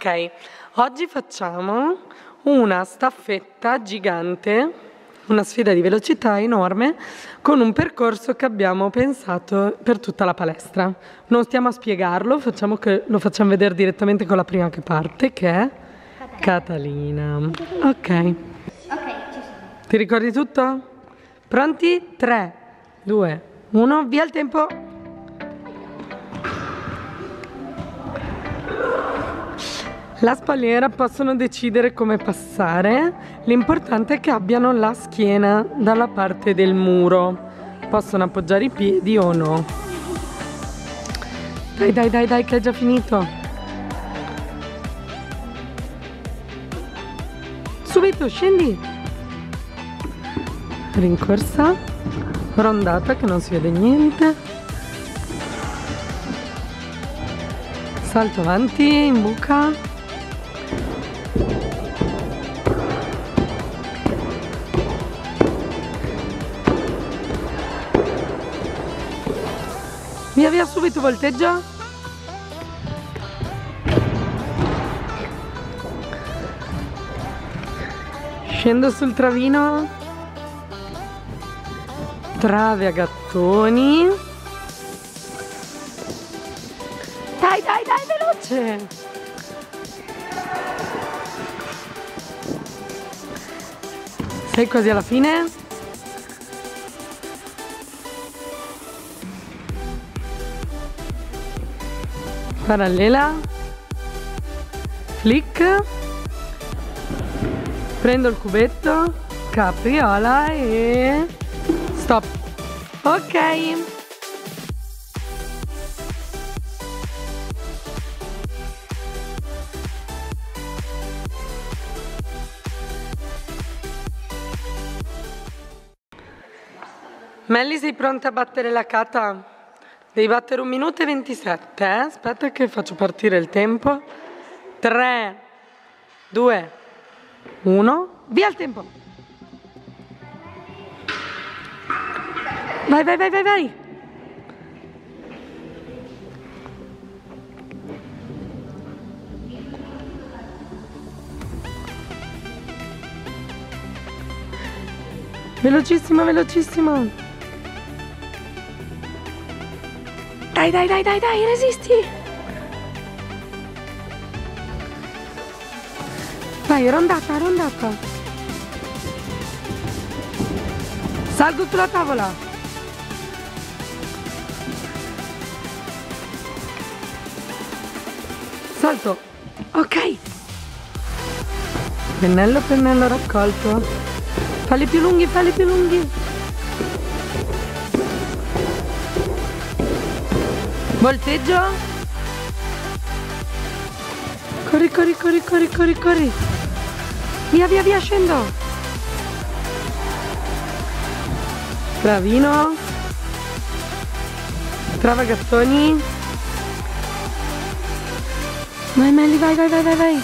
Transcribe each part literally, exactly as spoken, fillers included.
Ok, oggi facciamo una staffetta gigante, una sfida di velocità enorme, con un percorso che abbiamo pensato per tutta la palestra. Non stiamo a spiegarlo, facciamo che lo facciamo vedere direttamente con la prima che parte, che è Catalina. Ok. Ok, ci sono. Ti ricordi tutto? Pronti? tre, due, uno, via il tempo! La spalliera possono decidere come passare, l'importante è che abbiano la schiena dalla parte del muro. Possono appoggiare i piedi o no. Dai, dai, dai, dai, che è già finito. Subito, scendi. Rincorsa, rondata che non si vede niente. Salto avanti, in buca. Via via subito, volteggio. Scendo sul travino. Trave a gattoni. Dai, dai, dai, veloce. Sei quasi alla fine? Parallela, flick, prendo il cubetto, capriola e stop. Ok. Melli, sei pronta a battere la kata? Devi battere un minuto e ventisette, eh? Aspetta che faccio partire il tempo. tre, due, uno, via il tempo! Vai, vai, vai, vai, vai! Velocissimo, velocissimo! Dai, dai, dai, dai, dai, resisti! Vai, rondata, rondata! Salgo sulla tavola! Salto! Ok! Pennello, pennello raccolto! Falli più lunghi, falli più lunghi! Volteggio. Corri, corri, corri, corri, corri, corri. Via, via, via, scendo. Travino. Trava gattoni. Vai, Melli, vai, vai, vai, vai, vai.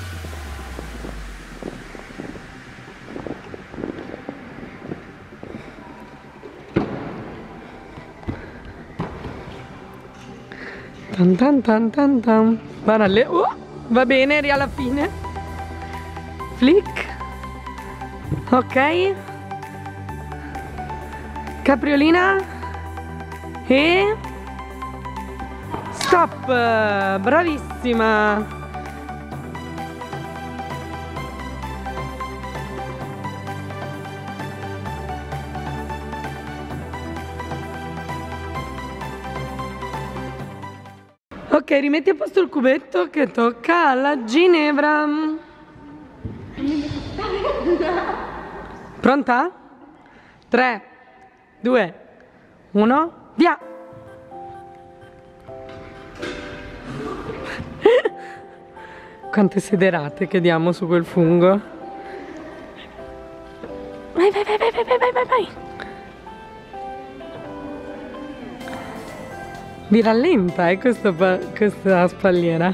Tan tan tan tan tan. Paralle. Oh, va bene, eri alla fine. Flick. Ok. Capriolina. E stop. Bravissima. Ok, rimetti a posto il cubetto che tocca alla Ginevra. Pronta? tre, due, uno, via! Quante sederate che diamo su quel fungo. Vai, vai, vai, vai, vai, vai, vai, vai! Vi rallenta, eh, questa, questa spalliera.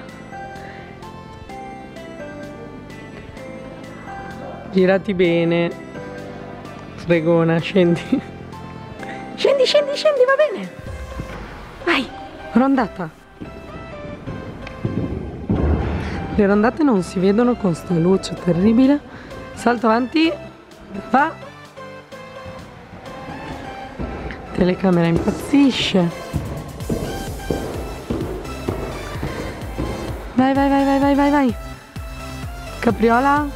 Girati bene. Fregona, scendi. Scendi, scendi, scendi, va bene. Vai, rondata. Le rondate non si vedono con sta luce terribile. Salto avanti. Va. Telecamera impazzisce. Vai, vai, vai, vai, vai, vai, vai. Capriola.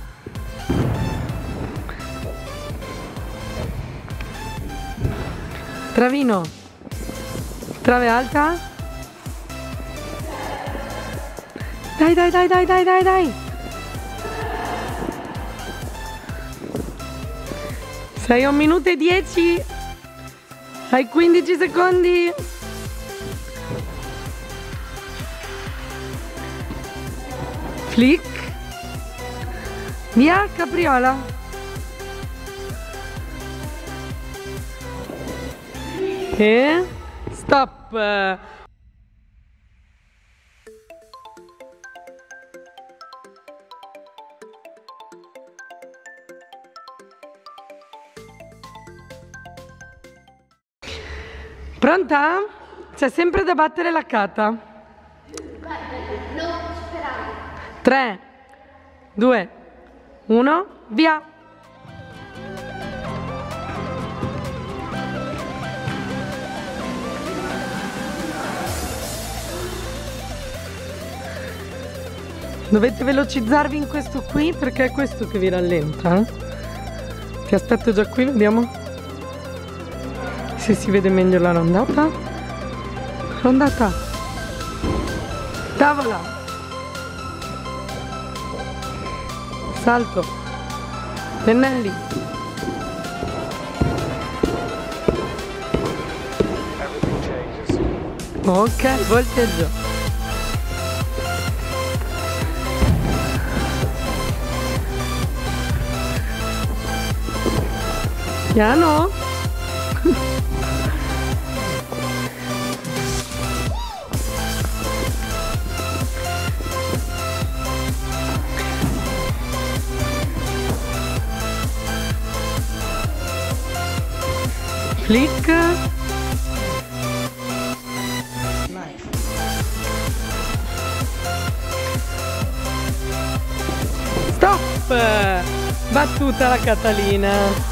Travino. Trave alta. Dai, dai, dai, dai, dai, dai, dai. Sei a un minuto e dieci. Hai quindici secondi. Flick. Via, capriola. E stop. Pronta? C'è sempre da battere la cata. tre, due, uno, via! Dovete velocizzarvi in questo qui perché è questo che vi rallenta. Eh? Ti aspetto già qui, vediamo se si vede meglio la rondata. Rondata. Tavola. Salto. Pennelli. Ok, volteggio. Piano. Flick. Stop! Battuta la Catalina.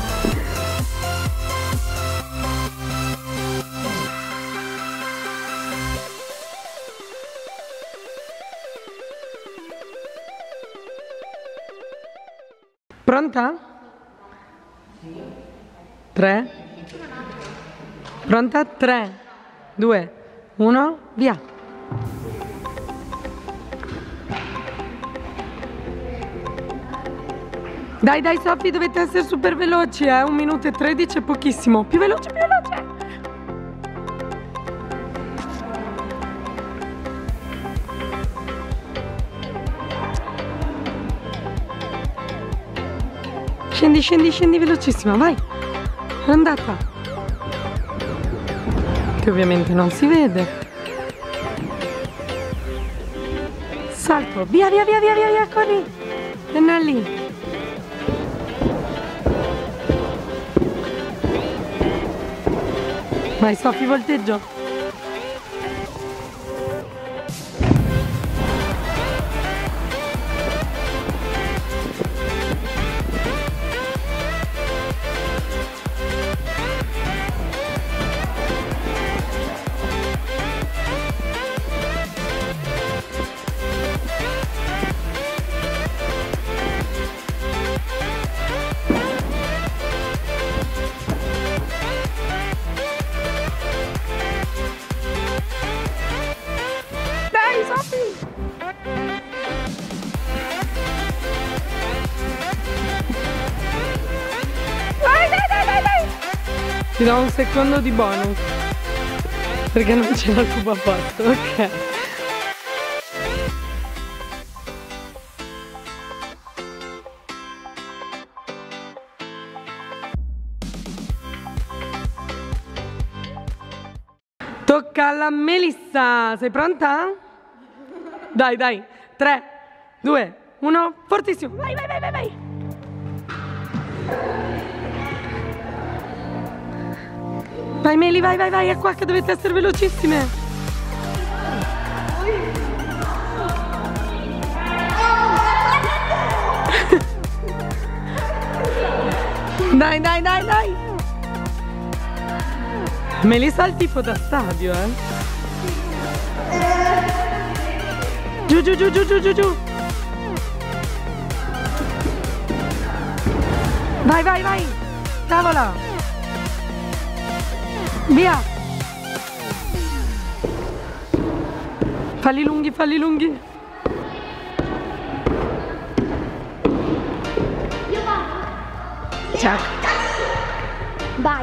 Pronta? tre. Pronta? tre, due, uno, via! Dai, dai, Sofì, dovete essere super veloci, eh? un minuto e tredici è pochissimo. Più veloce, più veloce! Scendi, scendi, scendi velocissima, vai! È andata! Che ovviamente non si vede. Salto, via, via, via, via, via, via, corri! Pennelli! Vai, Sofì, volteggio! Ti do un secondo di bonus perché non c'era il cubo a posto, ok. Tocca alla Melissa, sei pronta? Dai, dai, tre, due, uno, fortissimo, vai, vai, vai, vai, vai. Vai Meli, vai, vai, vai, è qua che dovete essere velocissime. Dai, dai, dai, dai. Melissa ha il tifo da stadio, eh. Giù, giù, giù, giù, giù, giù, giù. Vai, vai, vai. Tavola. Via. Falli lunghi, falli lunghi. Io vado. Ciao. Vai.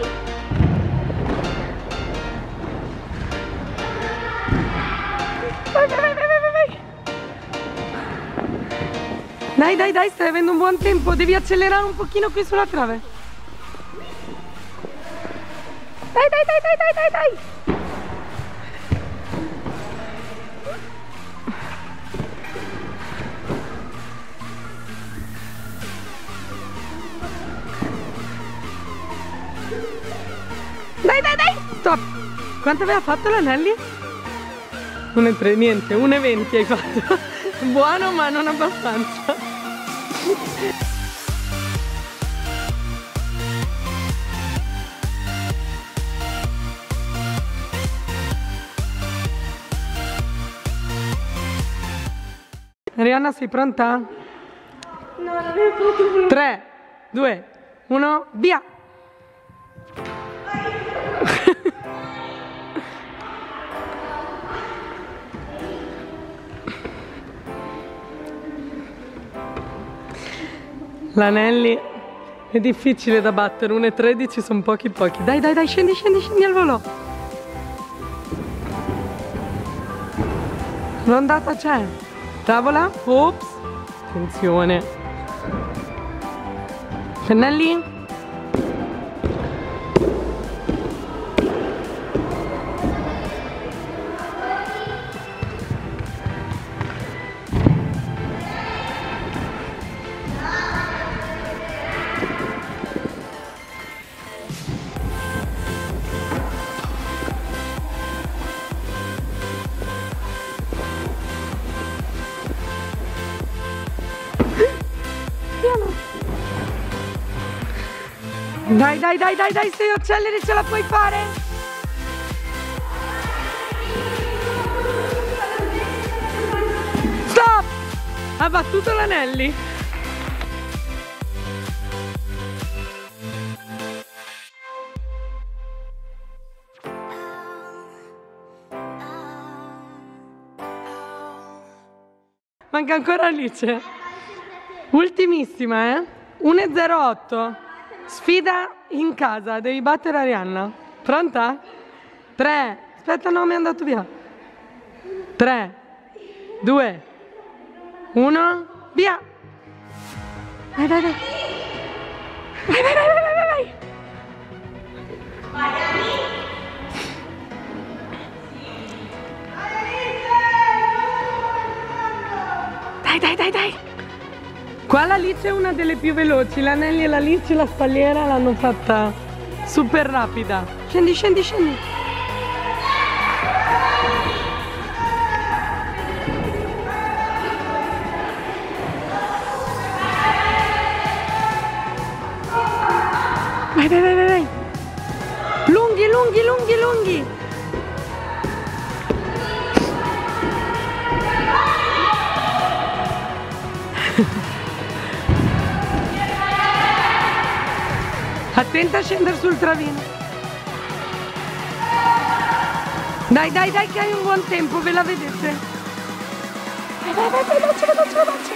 Vai, vai, vai, vai, vai, vai. Dai, dai, dai, stai avendo un buon tempo. Devi accelerare un pochino qui sulla trave. Dai, dai, dai, dai, dai, dai, dai. Dai, dai, dai! Stop! Quanto aveva fatto l'Anelli? uno e tre, niente, uno e venti hai fatto. Buono ma non abbastanza. Arianna, sei pronta? No, non è proprio. tre, due, uno, via! L'Anelli è difficile da battere, uno e tredici sono pochi pochi. Dai, dai, dai, scendi, scendi, scendi al volo. L'ondata c'è. Tavola, ops, attenzione. Pennelli. Dai, dai, dai, dai, dai, se acceleri ce la puoi fare! Stop! Ha battuto l'Anelli! Manca ancora Alice. Ultimissima, eh? uno e zero otto. Sfida in casa, devi battere Arianna. Pronta? tre. Aspetta, no, mi è andato via. tre, due, uno, via. Vai, vai, vai. Vai, vai, vai, vai, vai, vai. Dai, dai, dai, dai. Qua l'Alice è una delle più veloci, l'Anelli e l'Alice la spalliera l'hanno fatta super rapida. Scendi, scendi, scendi. Vai, vai, vai, vai, vai. Lunghi, lunghi, lunghi, lunghi. Attenta a scendere sul travino. Dai, dai, dai che hai un buon tempo, ve la vedete? Vai, vai, vai, veloce, veloce, veloce.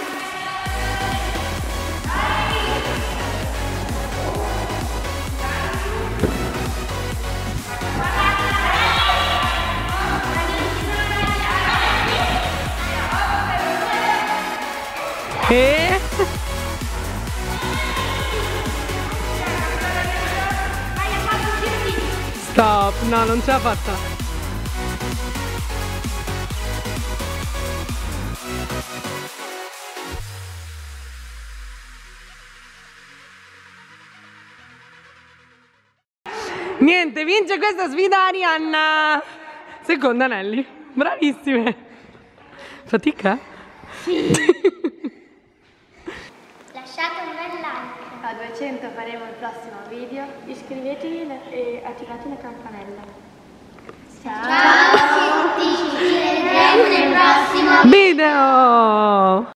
E... Stop, no, non ce l'ha fatta. Niente, vince questa sfida Arianna. Seconda Nelly. Bravissime. Fatica? Sì. Lasciate un bel like. A duecento faremo il prossimo video. Iscrivetevi e attivate la campanella. Ciao a tutti, ci vedremo nel prossimo video!